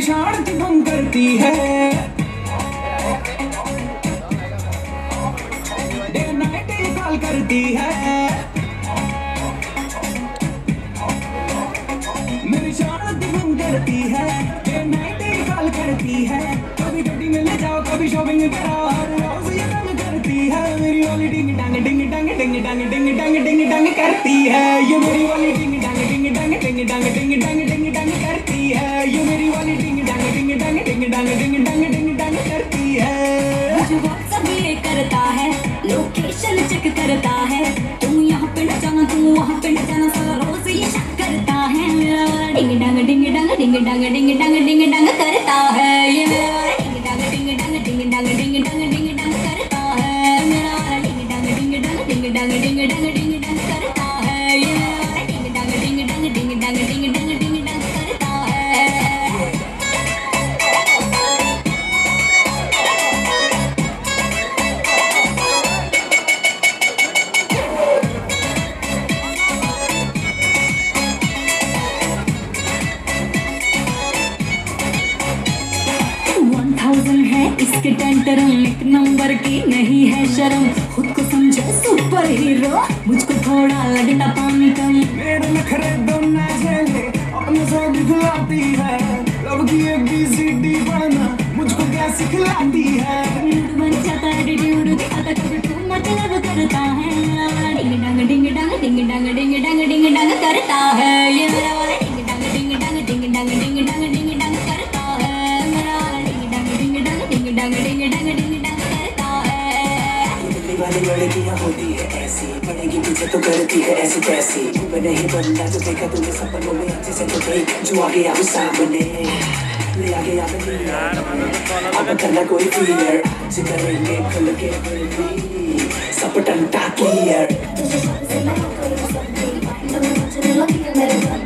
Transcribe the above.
शांति भंग करती है, डे नाइट ये कॉल करती है, मेरी शांति भंग करती है, डे नाइट ये कॉल करती है। कभी गड्डी में ले जाओ, कभी शॉपिंग कराओ, हर रोज ये तंग करती है। मेरी वाली डिंग डांग डिंग डांग डिंग डांग डिंग डांग डिंग डांग करती है, ये मेरी वाली डिंग डांग डिंग डांग डिंग डांग डिंग डांग डिंग डांग करती है, ये मेरी वाली डिंग डांग डिंग डांग डिंग डांग डिंग डांग डिंग डांग करती है। मुझे व्हाट्सएप ये करता है, लोकेशन चेक करता है, तुम यहाँ पे न जाना, तुम वहाँ पे न जाना, सारा रोज ये शक करता है। मेरा वाला डिंग डांग डिंग डांग डिंग डांग डिंग डांग डिंग डांग करता है, ये मेरा वाला डिंग डांग डिंग डांग डिंग डांग डिंग डांग डिंग डांग करता है। मेरा वाला डिंग डांग डिंग डांग डिंग डांग डिंग डांग डिंग डांग करता है, ये मेरा वाला डिंग डांग डिंग डांग डिंग डांग डिंग डांग डिंग डांग करता है। 1000 है इसके टेंटरम, एक नंबर की नहीं है शर्म, खुद को समझे सुपर हीरो, मुझको थोड़ा लगता पानी कम। मेरे नखरे दोनों झेले और नजर दिखलाती है, लब की ABCD पढ़ना मुझको क्या सिखलाती है। मूड बन जाता है, एटीट्यूड दिखाता, कभी तू मतलब करता है। मेरा वाला डिंग डांग डिंग डांग डिंग डांग डिंग डांग डिंग डांग करता है, ये मेरा वाला डिंग डांग डिंग डांग डिंग डांग डिंग डांग डिंग डांग करता है। मेरा वाला डिंग डांग डिंग डांग डिंग डांग डिंग डांग डिंग डांग करता है। दिल्ली वाली लड़कियां होती है ऐसी, पड़ेगी पीछे तो करती है ऐसी तैसी, मैं नहीं बनना जो देखा तुझे सपनों में, अच्छे से तो देख जो आ गया वो सामने, ले आ गया अब करना कोई फियर, आज करेंगे खुल के फिर सपटन टाकियर।